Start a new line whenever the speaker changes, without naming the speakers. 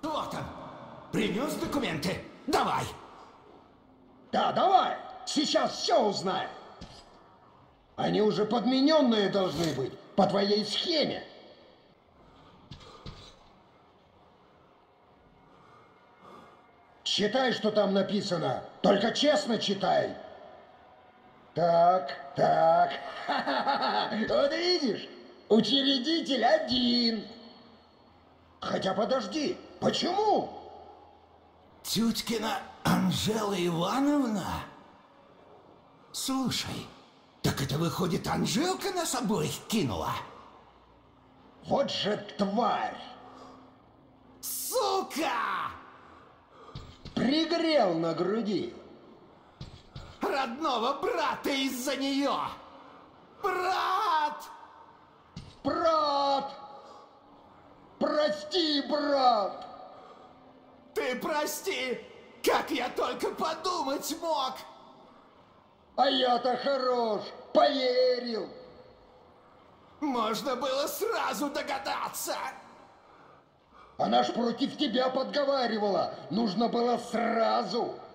Вот он. Принес документы. Давай.
Да, давай. Сейчас все узнаем. Они уже подмененные должны быть по твоей схеме. Читай, что там написано. Только честно читай. Так, так. Вот видишь, учредитель один. Хотя подожди, почему?
Тюткина Анжела Ивановна? Слушай, так это выходит, Анжелка нас обоих кинула?
Вот же тварь!
Сука!
Пригрел на груди.
Родного брата из-за нее! Брат!
Брат! Прости, брат!
Ты прости! Как я только подумать мог!
А я-то хорош, поверил.
Можно было сразу догадаться!
Она ж против тебя подговаривала. Нужно было сразу.